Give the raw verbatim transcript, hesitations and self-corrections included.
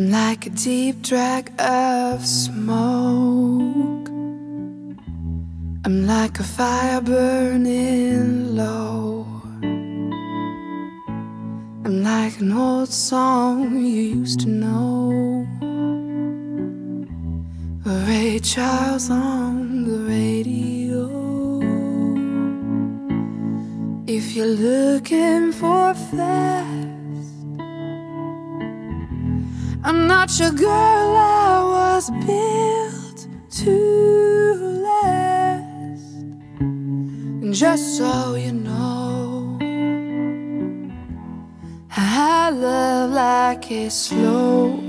I'm like a deep drag of smoke. I'm like a fire burning low. I'm like an old song you used to know. Ray Charles on the radio. If you're looking for fast, I'm not your girl, I was built to last. And just so you know, I love like a slow